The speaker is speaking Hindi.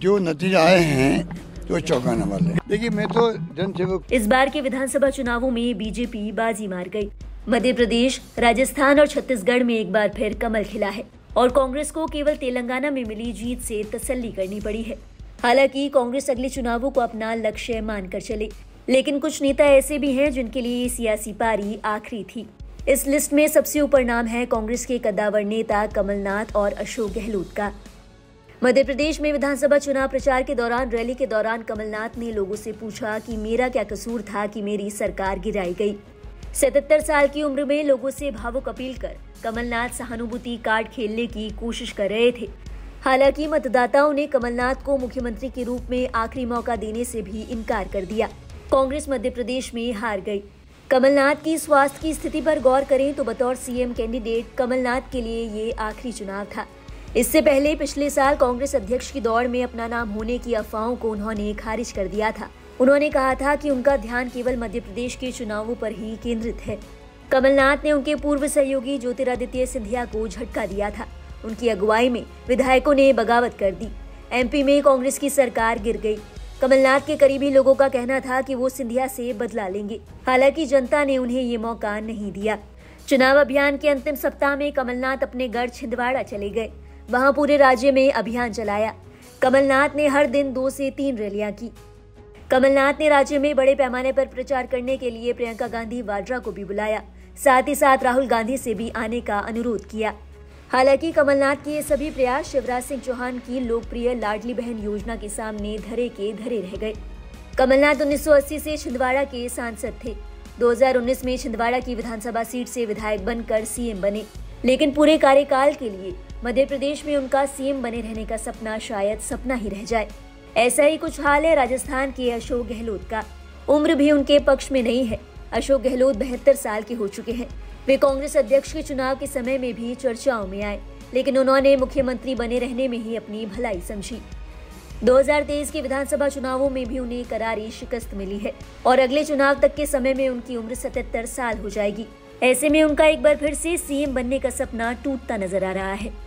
जो नतीजा आए हैं तो चौंकाने वाले। देखिए, मैं तो जनसेवक। इस बार के विधानसभा चुनावों में बीजेपी बाजी मार गई। मध्य प्रदेश, राजस्थान और छत्तीसगढ़ में एक बार फिर कमल खिला है और कांग्रेस को केवल तेलंगाना में मिली जीत से तसल्ली करनी पड़ी है। हालांकि कांग्रेस अगले चुनावों को अपना लक्ष्य मानकर चले, लेकिन कुछ नेता ऐसे भी हैं जिनके लिए ये सियासी पारी आखिरी थी। इस लिस्ट में सबसे ऊपर नाम है कांग्रेस के कद्दावर नेता कमलनाथ और अशोक गहलोत का। मध्य प्रदेश में विधानसभा चुनाव प्रचार के दौरान रैली के दौरान कमलनाथ ने लोगों से पूछा कि मेरा क्या कसूर था कि मेरी सरकार गिराई गई। 77 साल की उम्र में लोगों से भावुक अपील कर कमलनाथ सहानुभूति कार्ड खेलने की कोशिश कर रहे थे। हालांकि मतदाताओं ने कमलनाथ को मुख्यमंत्री के रूप में आखिरी मौका देने से भी इनकार कर दिया। कांग्रेस मध्य प्रदेश में हार गई। कमलनाथ की स्वास्थ्य की स्थिति पर गौर करें तो बतौर सीएम कैंडिडेट कमलनाथ के लिए ये आखिरी चुनाव था। इससे पहले पिछले साल कांग्रेस अध्यक्ष की दौड़ में अपना नाम होने की अफवाहों को उन्होंने खारिज कर दिया था। उन्होंने कहा था कि उनका ध्यान केवल मध्य प्रदेश के चुनावों पर ही केंद्रित है। कमलनाथ ने उनके पूर्व सहयोगी ज्योतिरादित्य सिंधिया को झटका दिया था। उनकी अगुवाई में विधायकों ने बगावत कर दी। एमपी में कांग्रेस की सरकार गिर गई। कमलनाथ के करीबी लोगों का कहना था कि वो सिंधिया से बदला लेंगे। हालांकि जनता ने उन्हें ये मौका नहीं दिया। चुनाव अभियान के अंतिम सप्ताह में कमलनाथ अपने गढ़ छिंदवाड़ा चले गए। वहां पूरे राज्य में अभियान चलाया। कमलनाथ ने हर दिन 2 से 3 रैलियां की। कमलनाथ ने राज्य में बड़े पैमाने पर प्रचार करने के लिए प्रियंका गांधी वाड्रा को भी बुलाया। साथ ही साथ राहुल गांधी से भी आने का अनुरोध किया। हालांकि कमलनाथ के ये सभी प्रयास शिवराज सिंह चौहान की लोकप्रिय लाडली बहन योजना के सामने धरे के धरे रह गए। कमलनाथ 1980 से छिंदवाड़ा के सांसद थे। 2019 में छिंदवाड़ा की विधानसभा सीट से विधायक बनकर सीएम बने, लेकिन पूरे कार्यकाल के लिए मध्य प्रदेश में उनका सीएम बने रहने का सपना शायद सपना ही रह जाए। ऐसा ही कुछ हाल है राजस्थान के अशोक गहलोत का। उम्र भी उनके पक्ष में नहीं है। अशोक गहलोत 72 साल के हो चुके हैं। वे कांग्रेस अध्यक्ष के चुनाव के समय में भी चर्चाओं में आए, लेकिन उन्होंने मुख्यमंत्री बने रहने में ही अपनी भलाई समझी। 2023 के विधानसभा चुनावों में भी उन्हें करारी शिकस्त मिली है और अगले चुनाव तक के समय में उनकी उम्र 77 साल हो जाएगी। ऐसे में उनका एक बार फिर से सीएम बनने का सपना टूटता नजर आ रहा है।